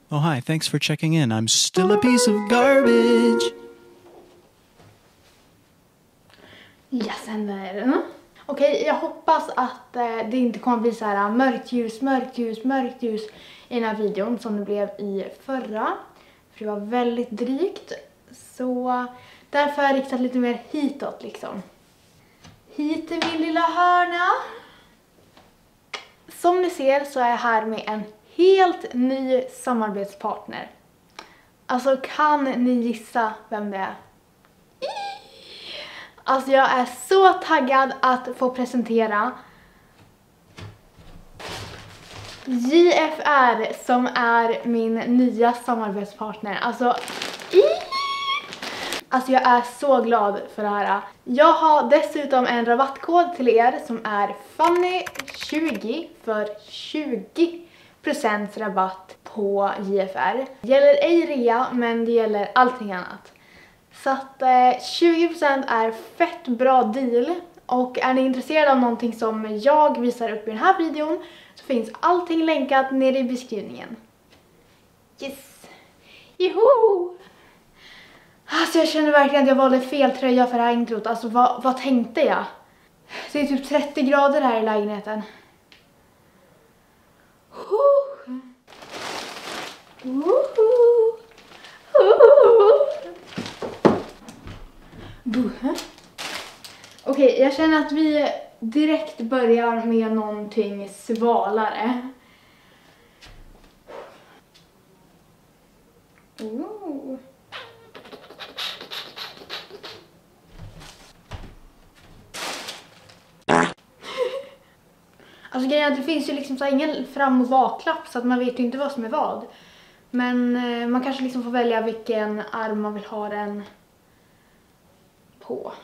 Oh, hi, thanks for checking in. I'm still a piece of garbage. Yes, händer. Okej, jag hoppas att det inte kommer bli så här mörkt ljus i den här videon som det blev i förra. För det var väldigt drygt. Så därför har jag riktat lite mer hitåt liksom. Hit är min lilla hörna. Som ni ser så är jag här med en helt ny samarbetspartner. Alltså kan ni gissa vem det är? Alltså jag är så taggad att få presentera JFR som är min nya samarbetspartner. Alltså jag är så glad för det här. Jag har dessutom en rabattkod till er som är Fanny20 för 20% rabatt på JFR. Det gäller ej rea, men det gäller allting annat. Så att 20% är fett bra deal. Och är ni intresserade av någonting som jag visar upp i den här videon så finns allting länkat nere i beskrivningen. Yes! Joho! Alltså jag känner verkligen att jag valde fel tröja för det här introt. Alltså vad tänkte jag? Det är typ 30 grader här i lägenheten. Okej, jag känner att vi direkt börjar med någonting svalare. Alltså grejen är att det finns ju liksom så här ingen fram- och baklapp så att man vet ju inte vad som är vad. Men man kanske liksom får välja vilken arm man vill ha den på.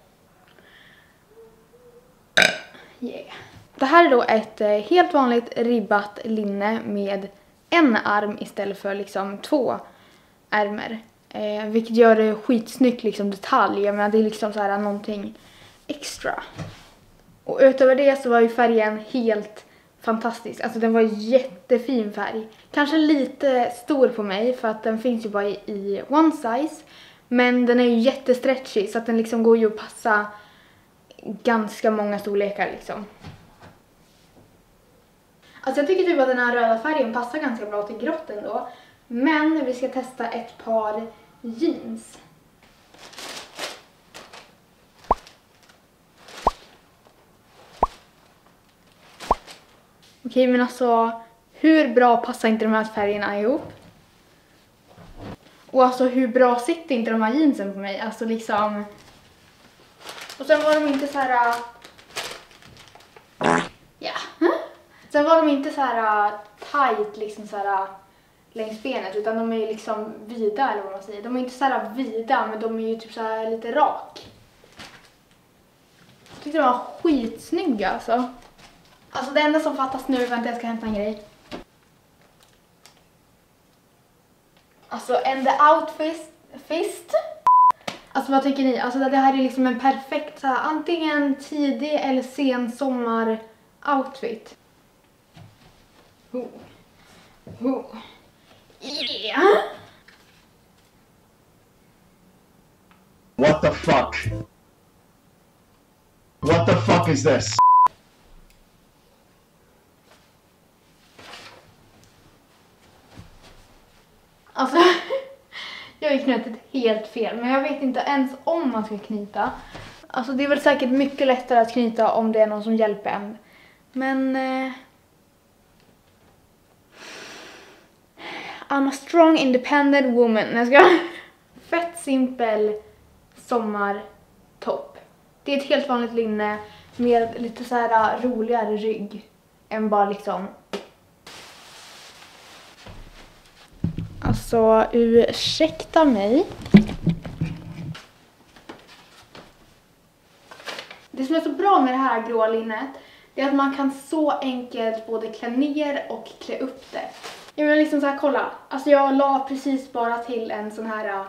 Yeah. Det här är då ett helt vanligt ribbat linne med en arm istället för liksom 2 ärmer. Vilket gör det skitsnyggt liksom detalj, men det är liksom så här någonting extra. Och utöver det så var ju färgen helt fantastisk. Alltså den var jättefin färg. Kanske lite stor på mig för att den finns ju bara i one size. Men den är ju jättestretchy så att den liksom går ju att passa ganska många storlekar liksom. Alltså jag tycker typ att den här röda färgen passar ganska bra till grått ändå. Men vi ska testa ett par jeans. Okej, men alltså hur bra passar inte de här färgerna ihop? Och alltså hur bra sitter inte de här jeansen på mig? Alltså liksom... Och sen var de inte så här... Ja. Sen var de inte så här tight liksom så här längs benet, utan de är ju liksom vida eller vad man säger. De är inte så här vida, men de är ju typ så här lite rak. Jag tyckte de var skitsnygga alltså. Alltså det enda som fattas nu är att jag ska hämta en grej. Alltså and the outfit. Alltså vad tycker ni? Alltså det här är liksom en perfekt så här, antingen tidig eller sen sommar outfit. Yeah. What the fuck? What the fuck is this? Alltså, jag har ju knutit helt fel, men jag vet inte ens om man ska knyta. Alltså det är väl säkert mycket lättare att knyta om det är någon som hjälper en. Men... I'm a strong independent woman. Jag ska... Fett simpel sommartopp. Det är ett helt vanligt linne med lite så här roligare rygg än bara liksom... Alltså, ursäkta mig. Det som är så bra med det här gråa linnet är att man kan så enkelt både klä ner och klä upp det. Jag vill liksom så här kolla. Alltså jag la precis bara till en sån här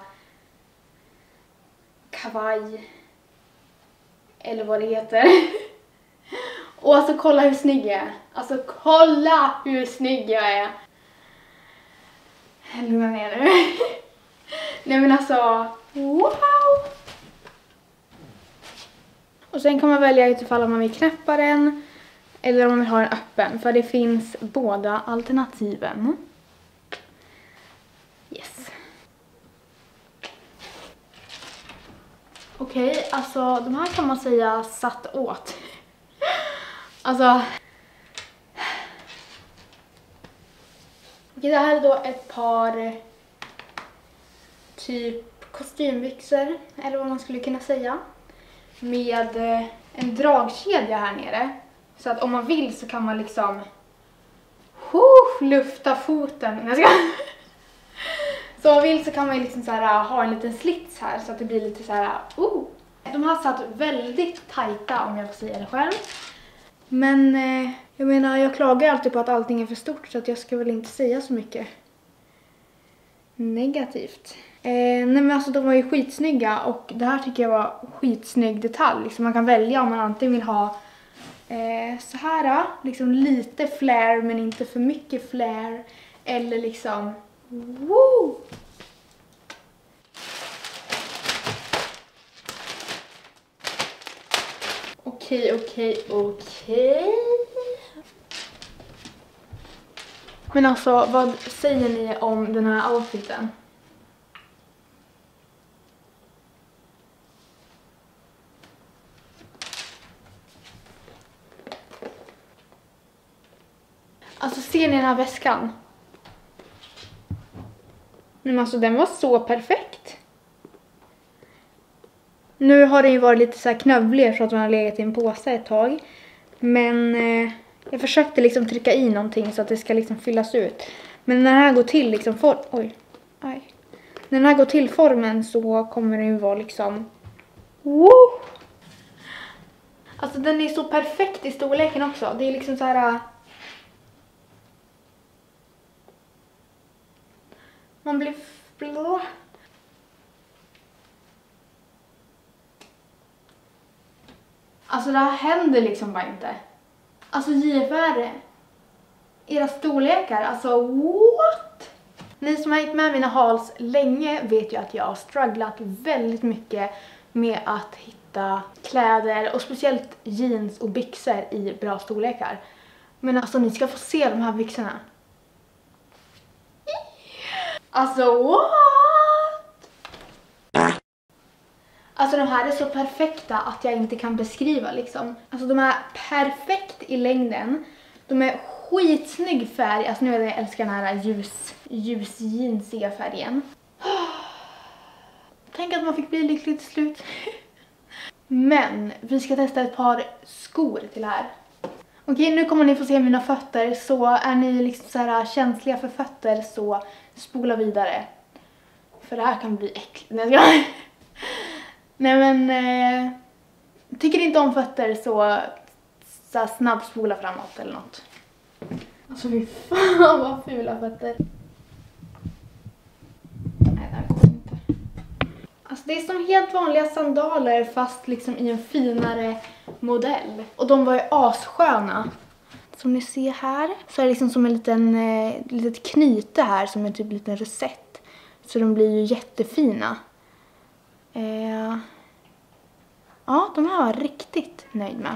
kavaj eller vad det heter. Och alltså kolla hur snygg jag är. Alltså kolla hur snygg jag är. Lugna ner nu. Nej men alltså, wow! Och sen kan man välja utifall om man vill knäppa den eller om man vill ha den öppen. För det finns båda alternativen. Yes. Okej, alltså de här kan man säga satt åt. Alltså. Okej, det här är då ett par typ kostymbyxor eller vad man skulle kunna säga. Med en dragkedja här nere. Så att om man vill så kan man liksom lufta foten. Så om man vill så kan man liksom så här, ha en liten slits här så att det blir lite så här. De har satt väldigt tajta om jag får säga det själv. Men jag menar, jag klagar alltid på att allting är för stort så att jag ska väl inte säga så mycket negativt. Nej men alltså de var ju skitsnygga och det här tycker jag var skitsnygg detalj. Så man kan välja om man antingen vill ha så här, liksom lite flare men inte för mycket flare. Eller liksom, woo! Okej. Men alltså, vad säger ni om den här outfiten? Alltså, ser ni den här väskan? Men alltså, den var så perfekt. Nu har den ju varit lite så här knövlig så att den har legat i en påse ett tag. Men jag försökte liksom trycka i någonting så att det ska liksom fyllas ut. Men när den här går till liksom när den här går till formen så kommer den ju vara liksom woo! Alltså den är så perfekt i storleken också. Det är liksom så här man blir blå. Alltså det här händer liksom bara inte. Alltså JFR, era storlekar, alltså what? Ni som har hängt med mina hauls länge vet ju att jag har strugglat väldigt mycket med att hitta kläder och speciellt jeans och byxor i bra storlekar. Men alltså ni ska få se de här byxorna. Alltså what? Alltså de här är så perfekta att jag inte kan beskriva liksom. Alltså de är perfekt i längden. De är skitsnygg färg. Alltså nu vet jag älskar den här ljus jeansiga färgen. Tänk att man fick bli lycklig till slut. Men vi ska testa ett par skor till det här. Okej, nu kommer ni få se mina fötter. Så är ni liksom så här känsliga för fötter så spola vidare. För det här kan bli äckligt. Nej men, tycker inte om fötter så snabbt spola framåt eller något. Alltså fy fan vad fula fötter. Nej, det här går inte. Alltså det är som helt vanliga sandaler fast liksom i en finare modell. Och de var ju assköna. Som ni ser här så är det liksom som en litet knyte här som är typ en liten rosett. Så de blir ju jättefina. Ja, de här var jag riktigt nöjd med.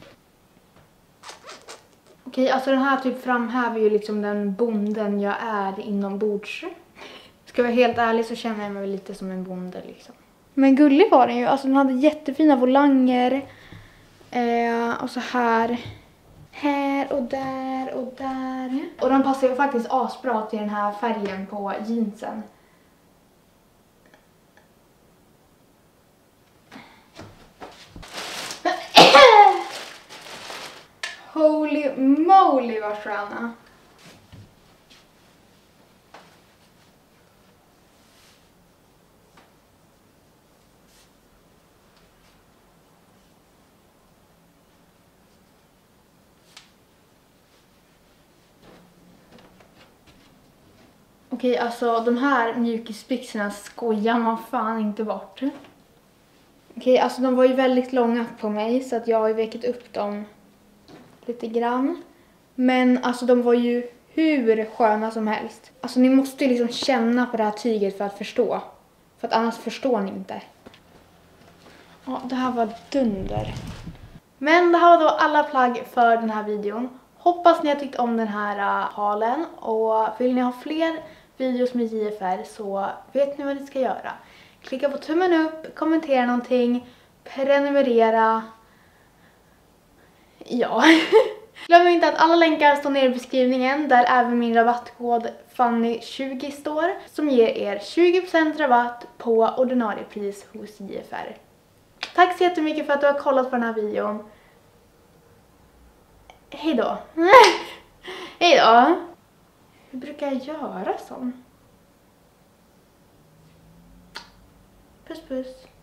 Okej, alltså den här typ framhäver ju liksom den bonden jag är inombords. Ska jag vara helt ärlig så känner jag mig lite som en bonde liksom. Men gullig var den ju. Alltså den hade jättefina volanger. Och så här. Här och där och där. Och de passar ju faktiskt asbra till den här färgen på jeansen. Holy moly vad sköna. Okej, alltså de här mjukisbyxorna skojar man fan inte bort. Okej, alltså de var ju väldigt långa på mig så att jag har ju väckt upp dem lite grann. Men alltså de var ju hur sköna som helst. Alltså ni måste ju liksom känna på det här tyget för att förstå. För att annars förstår ni inte. Ja, det här var dunder. Men det här var då alla plagg för den här videon. Hoppas ni har tyckt om den här halen. Och vill ni ha fler videos med JFR så vet ni vad ni ska göra. Klicka på tummen upp, kommentera någonting, prenumerera. Ja. Glöm inte att alla länkar står nere i beskrivningen där även min rabattkod Fanny20 står som ger er 20% rabatt på ordinarie pris hos JFR. Tack så jättemycket för att du har kollat på den här videon. Hej då. Hej då. Hur brukar jag göra sån? Puss puss.